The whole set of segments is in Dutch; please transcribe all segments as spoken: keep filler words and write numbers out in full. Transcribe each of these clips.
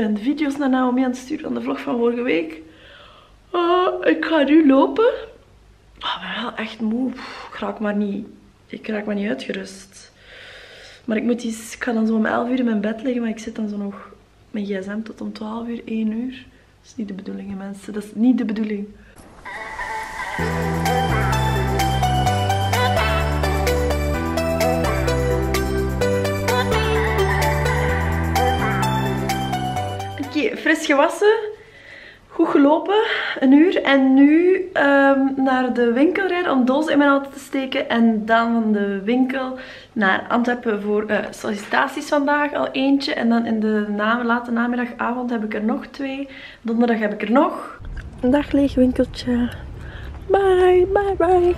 ben video's naar Naomi aan het sturen van de vlog van vorige week. Uh, ik ga nu lopen. Oh, ik ben wel echt moe. Ik raak maar niet, ik raak maar niet uitgerust. Maar ik, moet eens, ik ga dan zo om elf uur in mijn bed liggen, maar ik zit dan zo nog met gsm tot om twaalf uur, één uur. Dat is niet de bedoeling, hè, mensen. Dat is niet de bedoeling. Oké, okay, fris gewassen. Goed gelopen, een uur. En nu um, naar de winkel rijden om dozen in mijn auto te steken. En dan van de winkel naar Antwerpen voor uh, sollicitaties vandaag. Al eentje. En dan in de na late namiddagavond heb ik er nog twee. Donderdag heb ik er nog. Een dag leeg winkeltje. Bye, bye, bye.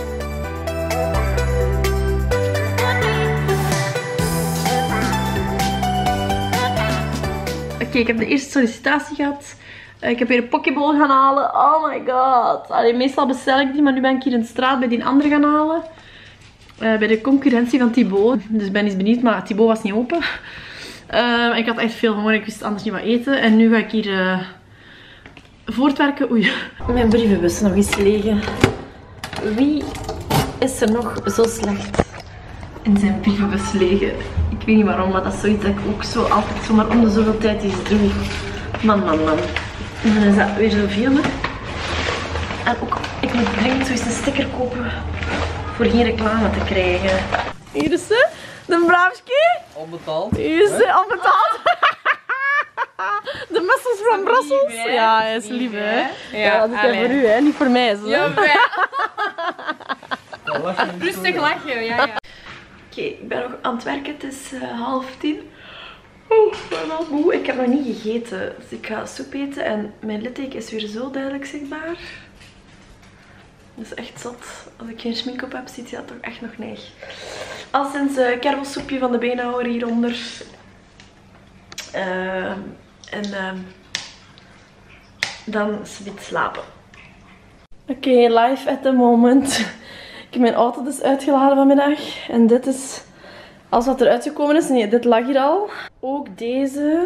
Oké, okay, ik heb de eerste sollicitatie gehad. Uh, ik heb weer een pokeball gaan halen. Oh my god. Allee, meestal bestel ik die, maar nu ben ik hier in de straat bij die andere gaan halen. Uh, bij de concurrentie van Thibaut. Dus ik ben eens benieuwd, maar Thibaut was niet open. Uh, ik had echt veel honger, ik wist anders niet wat eten. En nu ga ik hier uh, voortwerken. Oei. Mijn brievenbus nog eens legen. Wie is er nog zo slecht in zijn brievenbus legen? Ik weet niet waarom, maar dat is zoiets dat ik ook zo altijd zomaar om de zoveel tijd iets doe. Man, man, man. En dan is dat weer zoveel. En ook, ik moet dringend zo eens een sticker kopen voor geen reclame te krijgen. Hier is ze, de Bravski. Onbetaald. Hier is ze, onbetaald. De mussels from Brussels. Lief, ja, hij is lief, hè. Ja, ja, dat is voor u, hè, niet voor mij. Zo. Ja, rustig lachen, ja, ja. Oké, okay, ik ben nog aan het werken, het is uh, half tien. Oeh, ik ben wel moe. Ik heb nog niet gegeten, dus ik ga soep eten en mijn litteken is weer zo duidelijk zichtbaar. Dat is echt zot. Als ik geen schmink op heb, ziet je dat toch echt nog neig. Al sinds uh, kervelsoepje van de beenhouwer hieronder. Uh, en uh, dan zoiets slapen. Oké, okay, live at the moment. Ik heb mijn auto dus uitgeladen vanmiddag. En dit is alles wat eruit gekomen is. Nee, dit lag hier al. Ook deze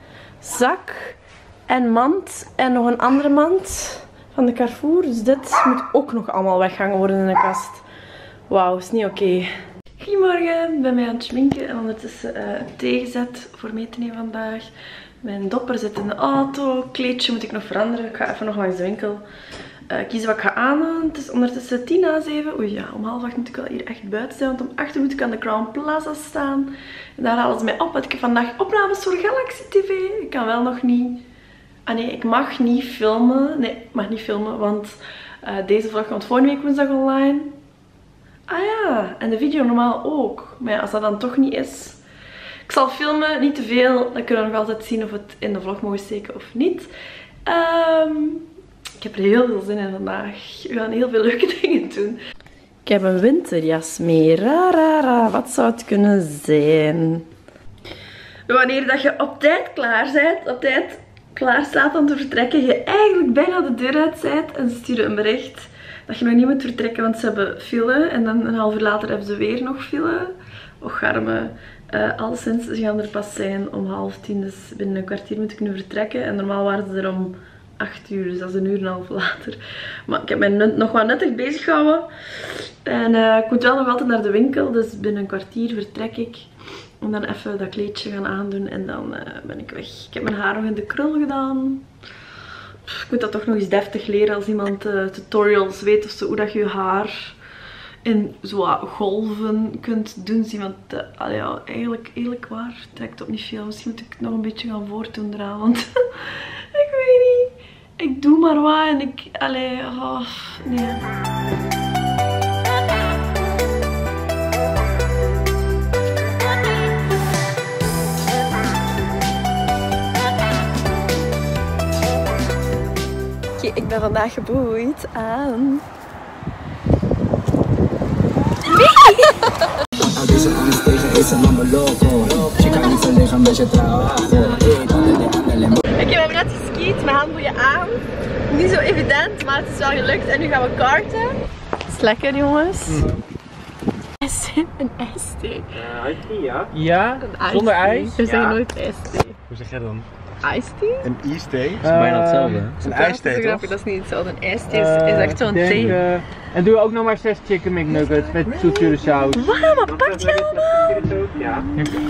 zak en mand. En nog een andere mand van de Carrefour. Dus dit moet ook nog allemaal weggehangen worden in de kast. Wauw, is niet oké. Okay. Goedemorgen, ik ben mij aan het schminken. En ondertussen uh, thee gezet voor mee te nemen vandaag. Mijn dopper zit in de auto. Kleedje moet ik nog veranderen. Ik ga even nog langs de winkel. Uh, kiezen wat ik ga aandoen. Het is ondertussen tien na zeven. Oei ja, om half acht moet ik wel hier echt buiten zijn. Want om acht uur moet ik aan de Crown Plaza staan. En daar halen ze mij op. Want ik heb vandaag opnames voor Galaxy T V. Ik kan wel nog niet... Ah nee, ik mag niet filmen. Nee, ik mag niet filmen. Want uh, deze vlog komt volgende week woensdag online. Ah ja, en de video normaal ook. Maar ja, als dat dan toch niet is... Ik zal filmen, niet te veel. Dan kunnen we nog altijd zien of we het in de vlog mogen steken of niet. Um... Ik heb er heel veel zin in vandaag. We gaan heel veel leuke dingen doen. Ik heb een winterjas mee. Ra, ra, ra. Wat zou het kunnen zijn? Wanneer dat je op tijd klaar bent, op tijd klaar staat om te vertrekken, je eigenlijk bijna de deur uit bent en ze sturen een bericht dat je nog niet moet vertrekken, want ze hebben file. En dan een half uur later hebben ze weer nog file. Och, arme. Uh, alleszins, ze gaan er pas zijn om half tien, dus binnen een kwartier moet ik nu vertrekken. En normaal waren ze er om acht uur, dus dat is een uur en een half later. Maar ik heb mij nog wat nuttig bezig gehouden. En uh, ik moet wel nog altijd naar de winkel, dus binnen een kwartier vertrek ik. En dan even dat kleedje gaan aandoen en dan uh, ben ik weg. Ik heb mijn haar nog in de krul gedaan. Pff, ik moet dat toch nog eens deftig leren als iemand uh, tutorials weet of zo, hoe dat je je haar in zo golven kunt doen. Want uh, allee, ja, eigenlijk, eerlijk waar, trekt op niet veel. Misschien moet ik het nog een beetje gaan voortdoen eraan, want ik weet niet. Ik doe maar wat en ik... Allee, oh, nee. Okay, ik ben vandaag geboeid aan... Ik heb net geskiet, mijn handboeien aan. Niet zo evident, maar het is wel gelukt. En nu gaan we karten. Het is lekker, jongens. Mm. Een ijsthee. Uh, ijsthee, ja? Ja, een zonder ijs? We zeggen ja. nooit ijsthee. Hoe zeg jij dan? iced tea? Een iced-thee. Dat is bijna hetzelfde. Hè? Een Dat ijsthee, is toch? grappig, dat is niet hetzelfde. Een iced tea is, is echt zo'n denk, thee. uh, en doe ook nog maar zes chicken McNuggets met zoetzure saus. Wauw, wat pakt je allemaal? Ja.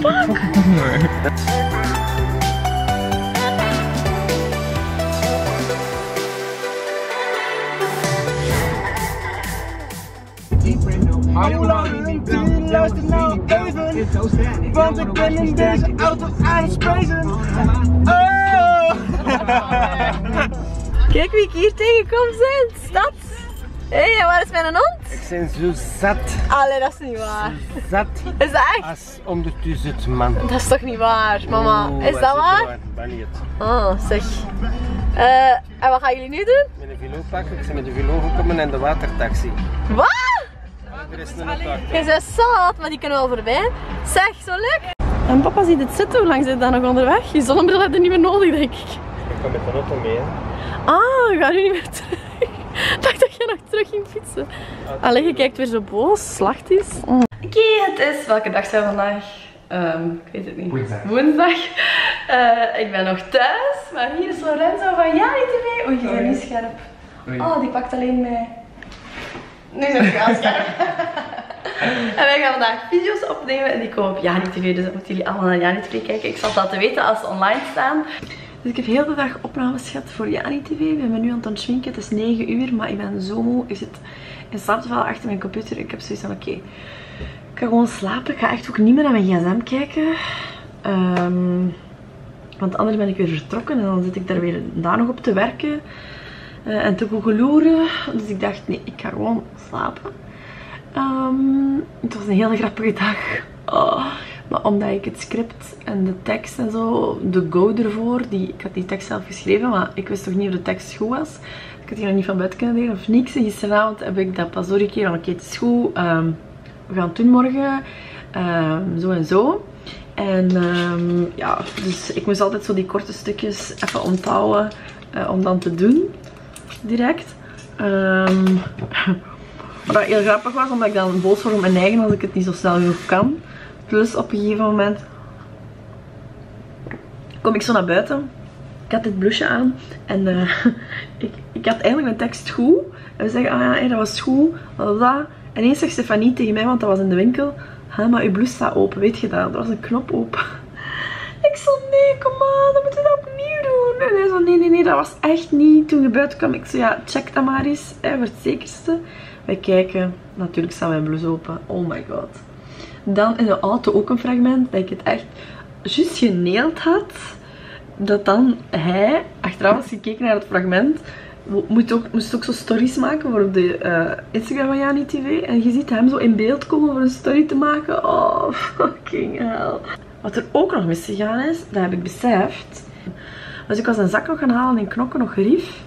Luister nou even, want ik ben in deze auto aan het spacen. Oh! Kijk wie ik hier tegenkom zijn. Stad. Hé, hey, waar is mijn hond? Ik ben zo zat, Allee, dat is niet waar. zat Is dat echt? als ondertussen het man. Dat is toch niet waar, mama? Oeh, Is wat dat zit er waar? waar? Ben niet. Oh, zeg. Uh, en wat gaan jullie nu doen? Met een vilo pakken, ik ben met de vilo gekomen en de watertaxi. Wat? Er is nog een taak. Je bent zat, maar die kunnen wel voorbij. Zeg, zo leuk. En papa ziet het zitten, hoe lang zit dat nog onderweg? Je zonnebril heb je niet meer nodig, denk ik. Ik kom met de auto mee. Hè. Ah, ga nu niet meer terug. Ik dacht dat je nog terug ging fietsen. Allee, je kijkt weer zo boos, slacht is. Mm. Oké, okay, het is, welke dag zijn we vandaag? Um, ik weet het niet. Woensdag. Woensdag. Uh, ik ben nog thuis, maar hier is Lorenzo van Jani T V. Oei, je bent niet scherp. Oh, die pakt alleen mij. Nu zijn we gaan scherp. En wij gaan vandaag video's opnemen en die komen op Jani T V, dus dan moeten jullie allemaal naar Jani T V kijken. Ik zal het laten weten als ze online staan. Dus ik heb heel de dag opnames gehad voor Jani T V. We zijn nu aan het ontschminken. Het is negen uur, maar ik ben zo moe. Ik zit in slaapgeval achter mijn computer. Ik heb zoiets van, oké, okay, ik ga gewoon slapen. Ik ga echt ook niet meer naar mijn gsm kijken. Um, want anders ben ik weer vertrokken en dan zit ik daar weer daar nog op te werken. Uh, en te googloeren. Dus ik dacht, nee, ik ga gewoon slapen. Um, het was een hele grappige dag. Oh. Maar omdat ik het script en de tekst en zo, de go ervoor, die, ik had die tekst zelf geschreven, maar ik wist toch niet of de tekst goed was. Ik had hier nog niet van buiten kunnen leren of niks. En gisteravond heb ik dat pas doorgekregen van, oké, het is goed, um, we gaan het doen morgen, um, zo en zo. En um, ja, dus ik moest altijd zo die korte stukjes even onthouden uh, om dan te doen, direct. Um, wat dat heel grappig was, omdat ik dan boos word op mijn eigen als ik het niet zo snel genoeg kan. Plus op een gegeven moment kom ik zo naar buiten. Ik had dit blouseje aan en uh, ik, ik had eigenlijk mijn tekst goed. En we zeggen, ah ja, hey, dat was goed. Blablabla. En eens zegt Stefanie tegen mij, want dat was in de winkel. Ha, maar je blouse staat open, weet je dat? Er was een knop open. Ik zo, nee, kom aan, dan moeten we dat opnieuw doen. En hij zo, nee, nee, nee, dat was echt niet. Toen je buiten kwam, ik zo, ja, check dat maar eens, hè, voor het zekerste. Wij kijken, natuurlijk staat mijn blouse open. Oh my god. Dan in de auto ook een fragment dat ik het echt juist geneeld had. Dat dan hij, achteraf als gekeken naar het fragment, moest ook, moest ook zo stories maken voor op de uh, Instagram van Jani T V. En je ziet hem zo in beeld komen voor een story te maken. Oh, fucking hell. Wat er ook nog misgegaan is, dat heb ik beseft. Dus ik was een zak nog gaan halen in Knokke, nog Rief.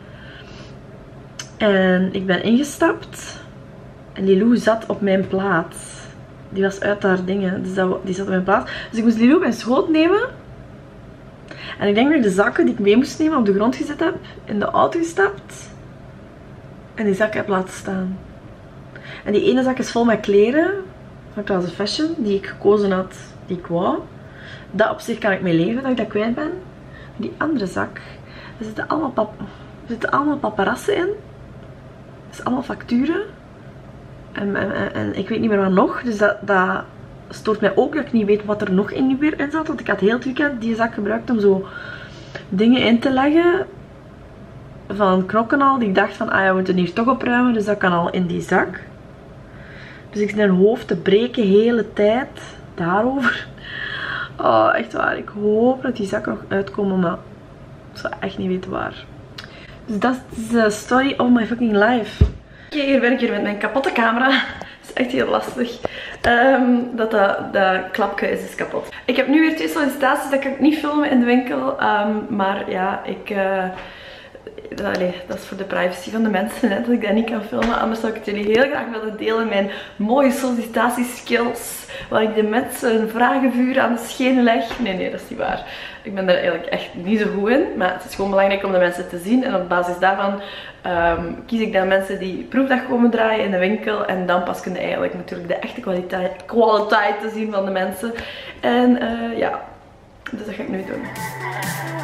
En ik ben ingestapt. En Lilou zat op mijn plaats. Die was uit haar dingen, dus dat, die zat op mijn plaats. Dus ik moest Lilou op mijn schoot nemen. En ik denk dat ik de zakken die ik mee moest nemen op de grond gezet heb. In de auto gestapt. En die zakken heb laten staan. En die ene zak is vol met kleren. Van Class of Fashion. Die ik gekozen had, die ik wou. Dat op zich kan ik mee leven, dat ik dat kwijt ben. Die andere zak. Er zitten allemaal, pap er zitten allemaal paparassen in. Er zijn allemaal facturen. En, en, en ik weet niet meer wat nog, dus dat, dat stoort mij ook dat ik niet weet wat er nog in weer in zat. Want ik had heel het weekend die zak gebruikt om zo dingen in te leggen van Knokken al. Die ik dacht van, ah ja, we moeten hier toch opruimen, dus dat kan al in die zak. Dus ik zit mijn hoofd te breken de hele tijd daarover. Oh, echt waar. Ik hoop dat die zakken nog uitkomen, maar ik zou echt niet weten waar. Dus dat is de story of my fucking life. Oké, hier ben ik hier met mijn kapotte camera. Het is echt heel lastig. Um, dat, dat dat klapje is dus kapot. Ik heb nu weer twee sollicitaties, dat kan ik niet filmen in de winkel. Um, maar ja, ik... Uh, Allee, dat is voor de privacy van de mensen, hè, dat ik dat niet kan filmen. Anders zou ik het jullie heel graag willen delen. Mijn mooie sollicitatieskills. Waar ik de mensen een vragenvuur aan de schenen leg. Nee, nee, dat is niet waar. Ik ben daar eigenlijk echt niet zo goed in. Maar het is gewoon belangrijk om de mensen te zien. En op basis daarvan um, kies ik dan mensen die proefdag komen draaien in de winkel. En dan pas kun je eigenlijk natuurlijk de echte kwaliteit, kwaliteit te zien van de mensen. En uh, ja, dus dat ga ik nu doen.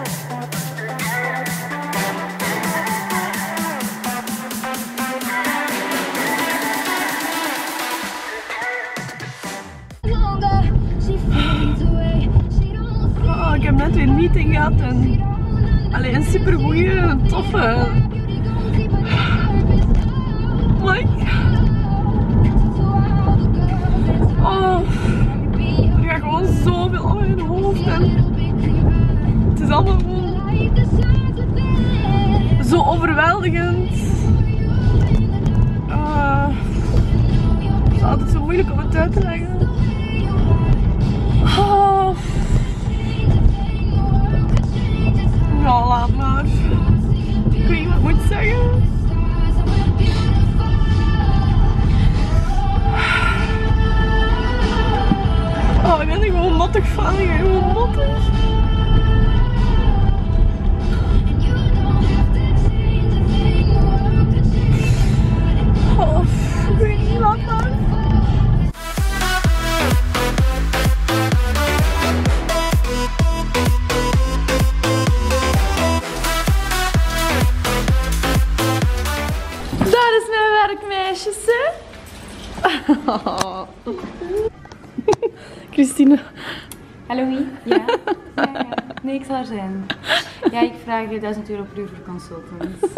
gehad en allee, een super goeie, toffe. Like, oh, er gaat gewoon zoveel op in mijn hoofd en het is allemaal gewoon zo overweldigend. Uh, het is altijd zo moeilijk om het uit te leggen. Oh. Ja, laat maar. Ik weet niet wat ik moet zeggen. Oh, ik ben er gewoon mottig van. Ik ben gewoon mottig. Oh, ik weet niet wat maar. Daar is mijn werkmeisjes, hè? Christine. Hallo wie? Ja? Ja, ja. Nee, ik zal er zijn. Ja, ik vraag duizend euro per uur voor consultants.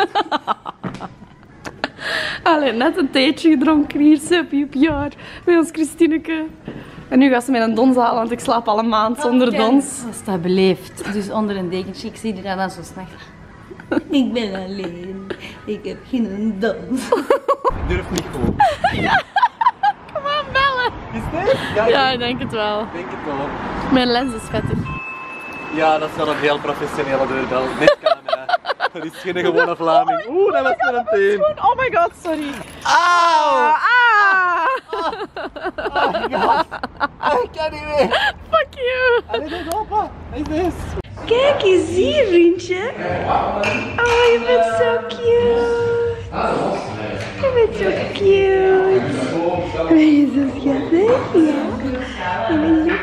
Allee, net een theetje gedronken hier, suppie op jaar. Met ons Christineke. En nu gaat ze mij een dons halen, want ik slaap al een maand zonder dons. Dat is dat beleefd. Dus onder een dekentje, ik zie er dan zo s'nachts. Ik ben alleen. Ik heb geen dons. Ik durf niet gewoon. Ja. Kom aan, bellen. Is dit? Ja, Ja, ik denk het wel. ik denk het wel. Mijn lens is vettig. Ja, dat is wel een heel professionele deurbel. Met camera. Dat is geen gewone Vlaming. Oeh, dat was er een teen. Oh my god, sorry. Auw! Ah! Ah, ja. Ah, ik kan niet meer. Fuck you. Allee, dit open. Wat is dit? Kijk eens hier, vriendje. Oh, je bent zo cute. Je bent zo cute. Ben je zo schattig? Ja. Je bent zo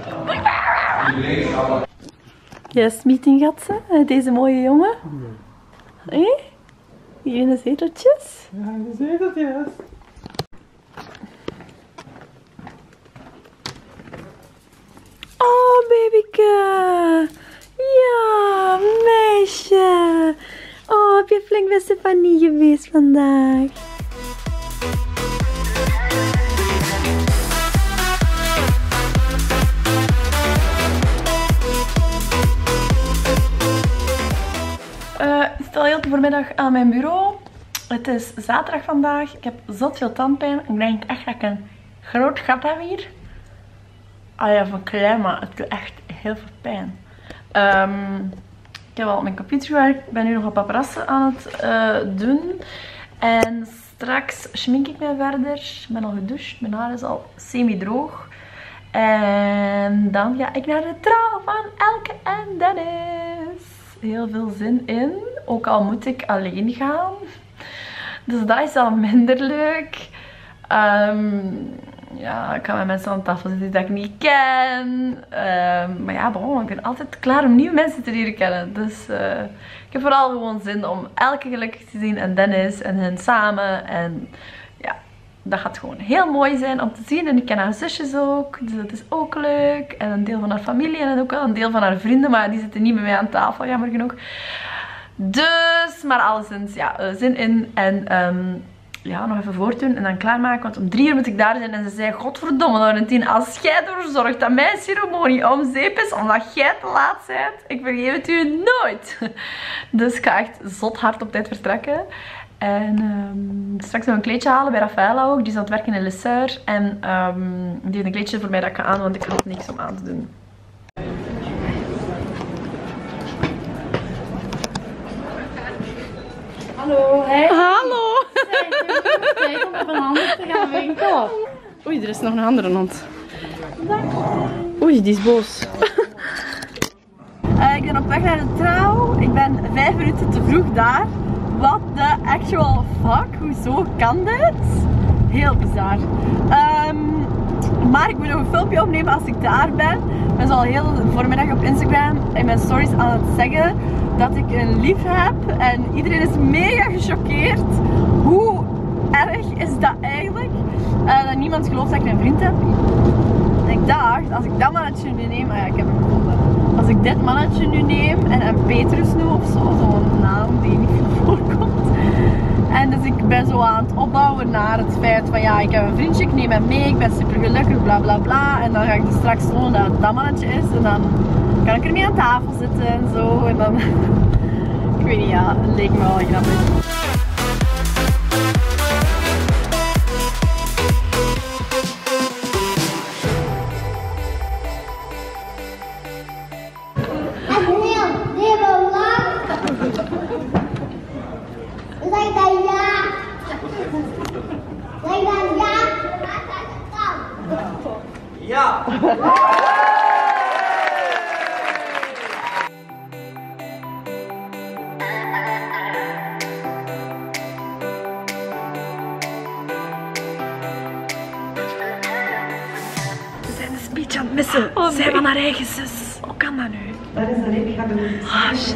cute. Juist meeting gehad ze, met deze mooie jongen. Hé? Hier in de zeteltjes. Ja, de zeteltjes. Oh, babyke. Ja, meisje. Oh, heb je flink bij Stefanie geweest vandaag? Uh, ik sta heel de voormiddag aan mijn bureau. Het is zaterdag vandaag. Ik heb zot veel tandpijn. Ik denk echt dat ik een groot gat heb hier. Ah ja, van klein, maar het doet echt heel veel pijn. Um, ik heb al op mijn computer gewerkt. Ik ben nu nog een paparazzen aan het uh, doen. En straks schmink ik mij verder. Ik ben al gedoucht. Mijn haar is al semi-droog. En dan ga ik naar de trouw van Elke en Dennis. Heel veel zin in. Ook al moet ik alleen gaan. Dus dat is al minder leuk. Um, ja, ik ga met mensen aan tafel zitten dat ik niet ken. Um, maar ja, bon, ik ben altijd klaar om nieuwe mensen te leren kennen. Dus uh, ik heb vooral gewoon zin om Elke gelukkig te zien. En Dennis en hen samen. En ja, dat gaat gewoon heel mooi zijn om te zien. En ik ken haar zusjes ook. Dus dat is ook leuk. En een deel van haar familie. En ook wel een deel van haar vrienden. Maar die zitten niet met mij aan tafel, jammer genoeg. Dus, maar alleszins, ja, zin in. En um, ja, nog even voortdoen en dan klaarmaken. Want om drie uur moet ik daar zijn. En ze zei, godverdomme Laurentien, als jij ervoor zorgt dat mijn ceremonie om zeep is, omdat jij te laat bent, ik vergeef het u nooit. Dus ik ga echt zot hard op tijd vertrekken. En um, straks nog een kleedje halen bij Rafaela ook. Die is aan het werken in Le Sueur. En um, die heeft een kleedje voor mij dat ik ga aan, want ik had niks om aan te doen. Hallo, hè? Hallo! Kijk om even een handen te gaan winkelen. Oei, er is nog een andere hond. Oei, die is boos. uh, ik ben op weg naar de trouw. Ik ben vijf minuten te vroeg daar. What the actual fuck? Hoezo kan dit? Heel bizar. Um, maar ik moet nog een filmpje opnemen als ik daar ben. Ik ben zo al heel de voormiddag op Instagram in mijn stories aan het zeggen dat ik een lief heb. En iedereen is mega gechoqueerd. Hoe erg is dat eigenlijk? Uh, dat niemand gelooft dat ik een vriend heb. En ik dacht, als ik dat maar het neem, ah ja, ik heb hem gevonden. Als ik dit mannetje nu neem en een Petrus nu of zo, zo'n naam die niet veel voorkomt. En dus ik ben zo aan het opbouwen naar het feit van ja, ik heb een vriendje, ik neem hem mee, ik ben super gelukkig, bla bla bla. En dan ga ik dus straks tonen dat het dat mannetje is en dan kan ik ermee aan tafel zitten en zo. En dan, ik weet niet, ja, het leek me wel grappig. Ja! We zijn de speech aan het missen. Oh, nee. Zij van haar eigen zus. Hoe kan dat nu? Dat is wat ik ga doen. Ah, shit.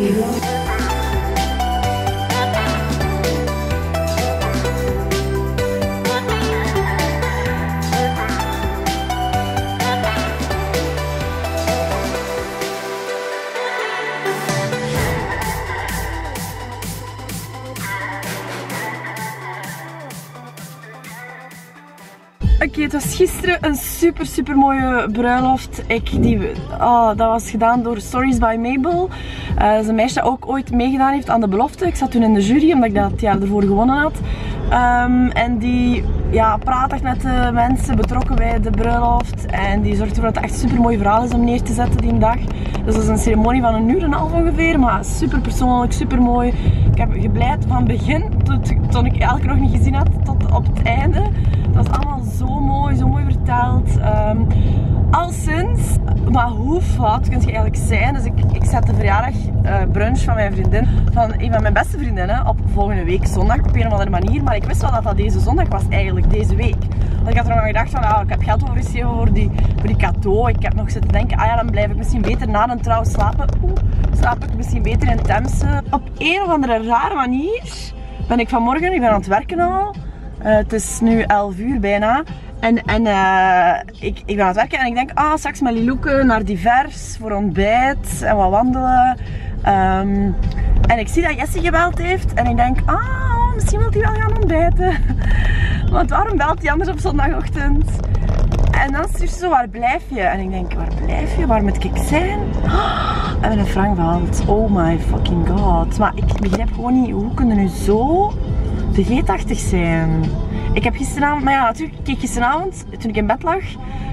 Oké, okay, het was gisteren een super super mooie bruiloft. Ik, die, oh, dat was gedaan door Stories by Mabel. Uh, dat is een meisje dat ook ooit meegedaan heeft aan de belofte. Ik zat toen in de jury omdat ik dat het jaar ervoor gewonnen had. Um, en die ja, praat echt met de mensen betrokken bij de bruiloft. En die zorgt ervoor dat het echt super mooi verhaal is om neer te zetten die dag. Dus dat is een ceremonie van een uur en een half ongeveer. Maar super persoonlijk, super mooi. Ik heb gebleid van begin tot, tot ik elke nog niet gezien had tot op het einde. Dat was allemaal zo mooi, zo mooi verteld. Um, al sinds, maar hoe fout kun je eigenlijk zijn? Dus ik, ik zet de verjaardag uh, brunch van mijn vriendin, van een van mijn beste vriendinnen, op volgende week zondag op een of andere manier. Maar ik wist wel dat dat deze zondag was, eigenlijk deze week. Want ik had er nog aan gedacht van, ah, ik heb geld overgeschreven voor die, voor die cadeau. Ik heb nog zitten denken, ah ja, dan blijf ik misschien beter na een trouw slapen. Oeh, slaap ik misschien beter in Temse. Op een of andere rare manier ben ik vanmorgen, ik ben aan het werken al. Uh, het is nu elf uur bijna. En, en uh, ik, ik ben aan het werken en ik denk, ah, straks met Liloeke naar Divers voor ontbijt en wat wandelen. Um, en ik zie dat Jessie gebeld heeft en ik denk, ah, misschien wil hij wel gaan ontbijten. Want waarom belt hij anders op zondagochtend? En dan stuurt ze zo, waar blijf je? En ik denk, waar blijf je? Waar moet ik zijn? Oh, en met een frank valt. Oh my fucking god. Maar ik begrijp gewoon niet, hoe kunnen nu zo vergeetachtig zijn? Ik heb gisteravond, maar ja natuurlijk, ik keek gisteravond, toen ik in bed lag,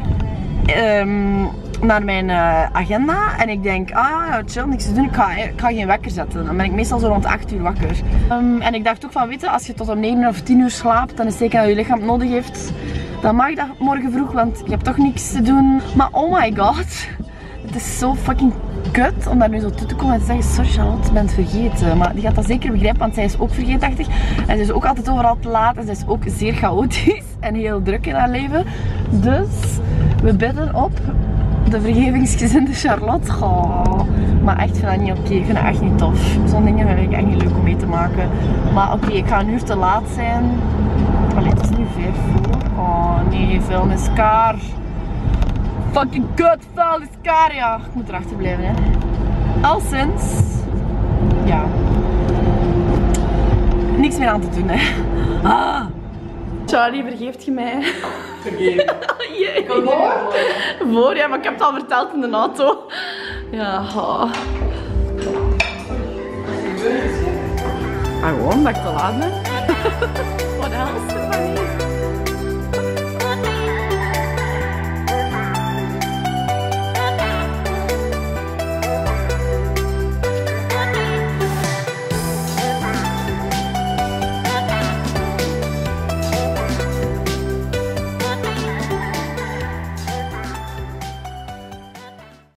um, naar mijn uh, agenda en ik denk, ah ja, chill, niks te doen, ik ga, ik ga geen wekker zetten. Dan ben ik meestal zo rond acht uur wakker. Um, en ik dacht ook van, weet je, als je tot om negen of tien uur slaapt, dan is het zeker dat je lichaam het nodig heeft. Dan mag dat morgen vroeg, want je hebt toch niks te doen. Maar oh my god, het is zo fucking kut om daar nu zo toe te komen en te zeggen, sorry Charlotte, je bent vergeten. Maar die gaat dat zeker begrijpen, want zij is ook vergeetachtig. En ze is ook altijd overal te laat en zij is ook zeer chaotisch en heel druk in haar leven. Dus we bidden op de vergevingsgezinde Charlotte. Oh, maar echt, ik vind dat niet oké. Okay. Ik vind dat echt niet tof. Zo'n dingen vind ik echt niet leuk om mee te maken. Maar oké, okay, ik ga een uur te laat zijn. Allee, het is nu vijf voor. Oh nee, vuilnis kaar. Fucking kut, vuilnis kaar. Ja, ik moet erachter blijven, hè. Al sinds, ja, niks meer aan te doen, hè. Ah. Charlie, vergeeft je mij? Vergeef. Ik kom voor? Voor, ja, maar ik heb het al verteld in de auto. Ja. Oh. Ah, gewoon dat ik te laat ben. Wat else?